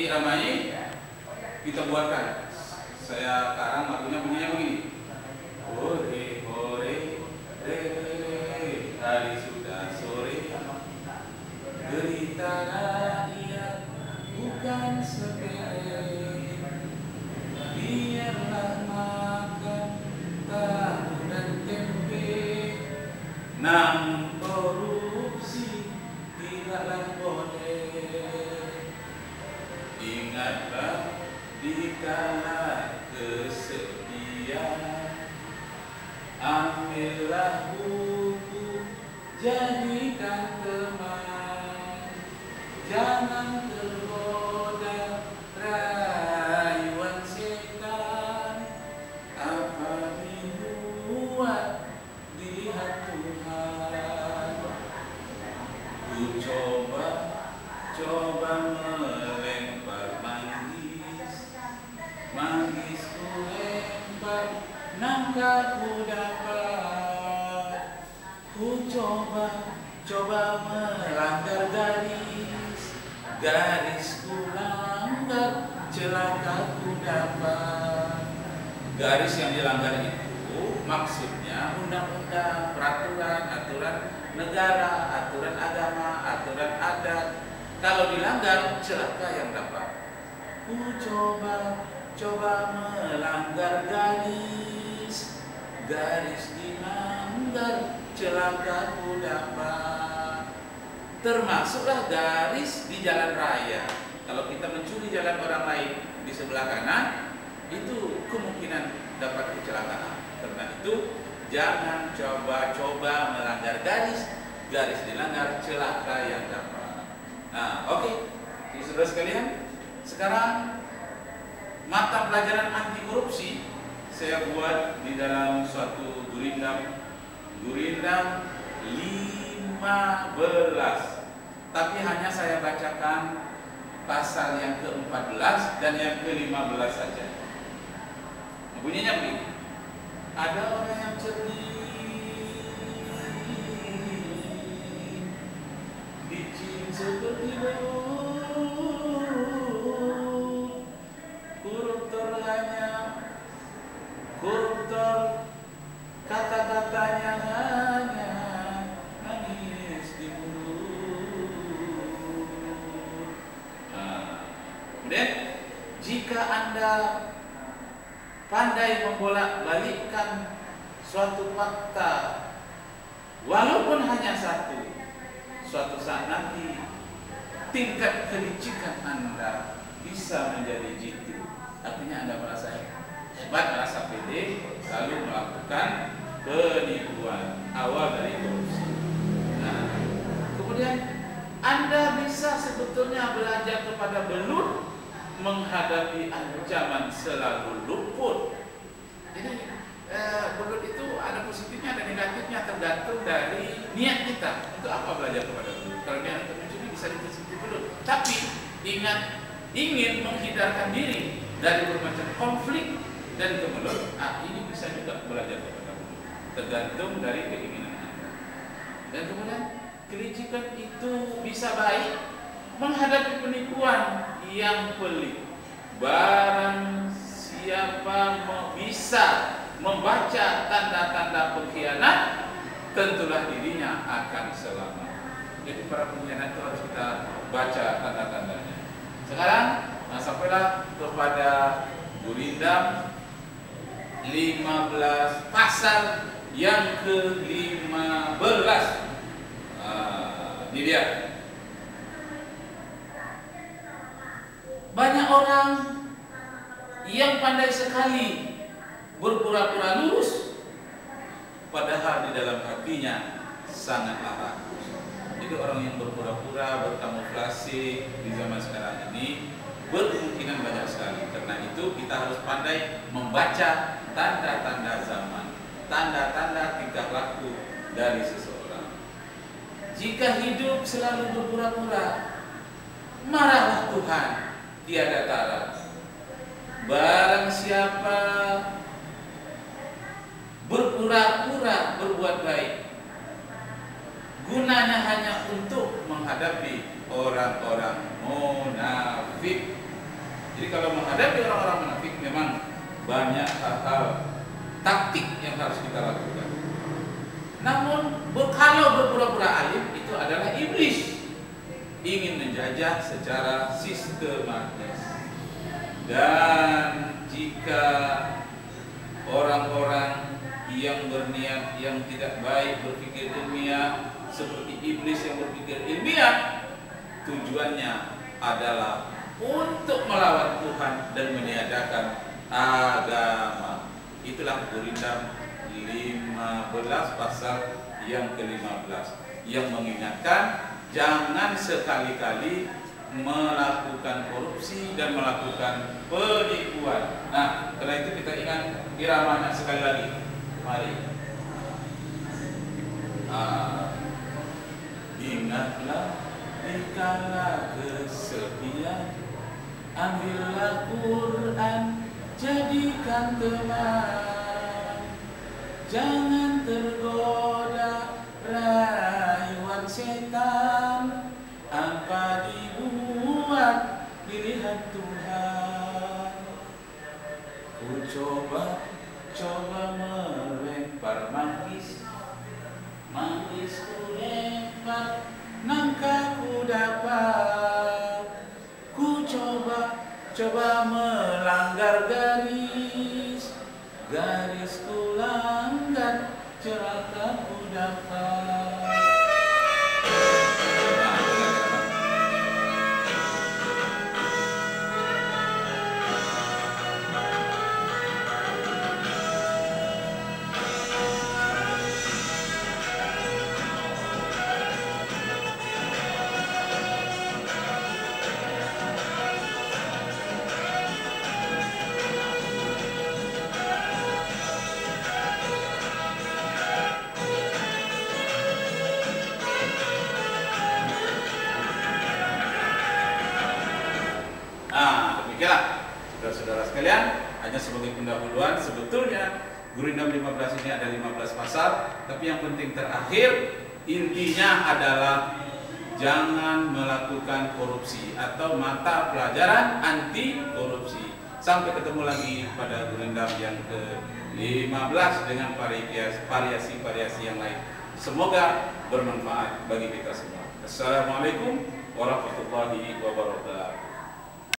iramanya kita buatkan. Saya sekarang lagunya bunyinya begini. Hore hore re re re, hari sudah sore. Derita rakyat bukan sepele. Biarlah makan tahu dan tempe. Namun korupsi tidaklah boleh. Ingatlah dikala kesepian, ambillah buku, jadikan teman. Jangan tergoda rayuan setan. Apa dibuat dilihat Tuhan. Ku coba melempar manggis, manggis ku lempar, nangka ku dapat. Ku coba melanggar garis, garis ku langgar, celaka ku dapat. Garis yang dilanggar itu maksudnya undang-undang, peraturan, aturan negara, aturan agama, aturan adat. Kalau dilanggar, celaka yang dapat. Ku coba melanggar garis, garis dilanggar, celaka ku dapat. Termasuklah garis di jalan raya. Kalau kita mencuri jalan orang lain di sebelah kanan, itu kemungkinan dapat kecelakaan. Karena itu jangan coba melanggar garis, garis dilanggar, celaka yang dapat. Nah, oke. Jadi saudara sekalian, sekarang mata pelajaran anti korupsi saya buat di dalam suatu gurindam 15. Tapi hanya saya bacakan pasal yang ke-14 dan yang ke-15 saja. Bunyinya begini. Ada orang yang cerdik, licin seperti laut, koruptor, kata-katanya hanya nangis di mulut. Kemudian jika Anda pandai membolak-balikkan suatu fakta, walaupun hanya satu, suatu saat nanti tingkat kelicikan Anda bisa menjadi jitu. Artinya Anda merasa hebat, merasa pede, lalu melakukan penipuan awal dari korupsi. Nah, kemudian Anda bisa sebetulnya belajar kepada belut menghadapi ancaman selalu luput. Jadi belut itu ada positifnya, ada negatifnya, tergantung dari niat kita. Untuk apa belajar kepada belut? Kalau niat untuk mencuri bisa seperti belut. Tapi ingat, ingin menghindarkan diri dari bermacam konflik dan kemelut, ini bisa juga belajar kepada belut. Tergantung dari keinginan Anda. Dan kemudian kelicikan itu bisa baik menghadapi penipuan yang pelik. Barang siapa bisa membaca tanda-tanda pengkhianat, tentulah dirinya akan selamat. Jadi para pengkhianat itu harus kita baca tanda-tandanya. Sekarang sampailah kepada Gurindam 15 pasal yang ke-15. Ini dia. Banyak orang yang pandai sekali berpura-pura lurus, padahal di dalam hatinya sangatlah rakus. Jadi orang yang berpura-pura, berkamuflase di zaman sekarang ini berkemungkinan banyak sekali. Karena itu kita harus pandai membaca tanda-tanda zaman, tanda-tanda tingkah laku dari seseorang. Jika hidup selalu berpura-pura, marahlah Tuhan tiada tara. Barang siapa berpura-pura berbuat baik, gunanya hanya untuk menghadapi orang-orang munafik. Jadi kalau menghadapi orang-orang munafik memang banyak hal-hal taktik yang harus kita lakukan. Namun kalau berpura-pura alim itu adalah iblis, ingin menjajah secara sistematis. Dan jika orang-orang yang berniat yang tidak baik berpikir ilmiah seperti iblis yang berpikir ilmiah, tujuannya adalah untuk melawan Tuhan dan meniadakan agama. Itulah Gurindam 15 pasal yang ke-15 yang mengingatkan jangan sekali-kali melakukan korupsi dan melakukan penipuan. Nah, karena itu kita ingat iramanya sekali lagi. Mari. Ingatlah dikala kesepian, ambillah Quran, jadikan teman. Jangan tergoda rayuan setan, apa dibuat dilihat Tuhan. Ku coba melempar manggis, ku lempar, nangka ku dapat. Ku coba melanggar garis, ku langgar, celaka ku dapat. Saudara-saudara sekalian, hanya sebagai pendahuluan, sebetulnya Gurindam 15 ini ada 15 pasal, tapi yang penting terakhir intinya adalah jangan melakukan korupsi atau mata pelajaran anti korupsi. Sampai ketemu lagi pada Gurindam yang ke-15 dengan variasi-variasi yang lain. Semoga bermanfaat bagi kita semua. Assalamualaikum warahmatullahi wabarakatuh.